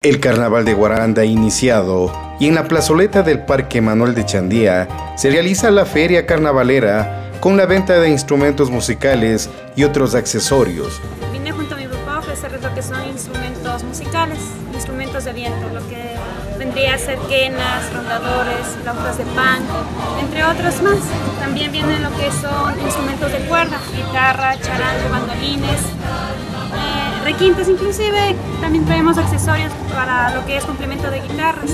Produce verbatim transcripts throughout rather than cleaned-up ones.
El Carnaval de Guaranda ha iniciado y en la plazoleta del Parque Manuel de Chandía se realiza la feria carnavalera con la venta de instrumentos musicales y otros accesorios. Vine junto a mi papá a ofrecerles lo que son instrumentos musicales, instrumentos de viento, lo que vendría a ser quenas, rondadores, flautas de pan, entre otros más. También vienen lo que son instrumentos de cuerda, guitarra, charango, bandolines, eh, requintes inclusive. También traemos accesorios para lo que es complemento de guitarras.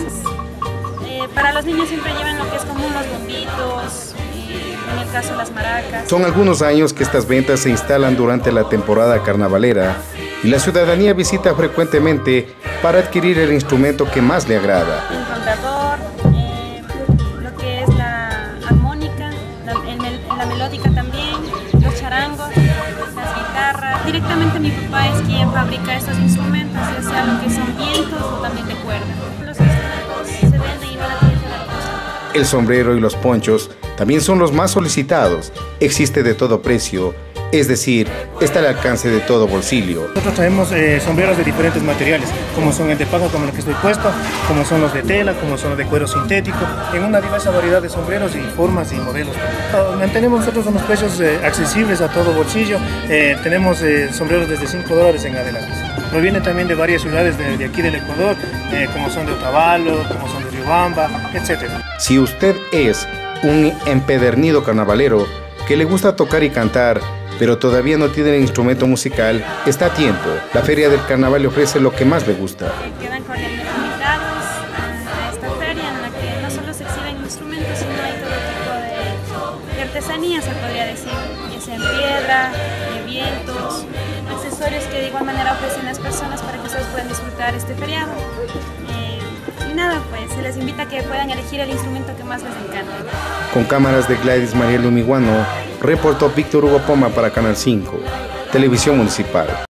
Eh, para los niños siempre llevan lo que es común, los bombitos, eh, en el caso las maracas. Son algunos años que estas ventas se instalan durante la temporada carnavalera y la ciudadanía visita frecuentemente para adquirir el instrumento que más le agrada. El rondador, eh, lo que es la armónica, la, el, la melódica también, los charangos, las guitarras. Directamente mi papá es quien fabrica estos instrumentos, ya sea lo que son vientos o también de cuerda. Los instrumentos se venden y van a tener la cosa. El sombrero y los ponchos también son los más solicitados. Existe de todo precio, es decir, está al alcance de todo bolsillo. Nosotros traemos eh, sombreros de diferentes materiales, como son el de paja, como el que estoy puesto, como son los de tela, como son los de cuero sintético, en una diversa variedad de sombreros y formas y modelos. Mantenemos nosotros unos precios eh, accesibles a todo bolsillo. Eh, tenemos eh, sombreros desde cinco dólares en adelante. Provienen también de varias ciudades de, de aquí del Ecuador, eh, como son de Otavalo, como son de Riobamba, etcétera. Si usted es un empedernido carnavalero que le gusta tocar y cantar, pero todavía no tiene el instrumento musical, está a tiempo. La Feria del Carnaval le ofrece lo que más le gusta. Quedan cordialmente invitados a esta feria en la que no solo se exhiben instrumentos, sino hay todo tipo de, de artesanías, se podría decir, ya sea en piedra, de vientos, accesorios que de igual manera ofrecen las personas para que ustedes puedan disfrutar este feriado. Eh, y nada, pues se les invita a que puedan elegir el instrumento que más les encanta. Con cámaras de Gladys María Lumiguano, reportó Víctor Hugo Poma para Canal cinco, Televisión Municipal.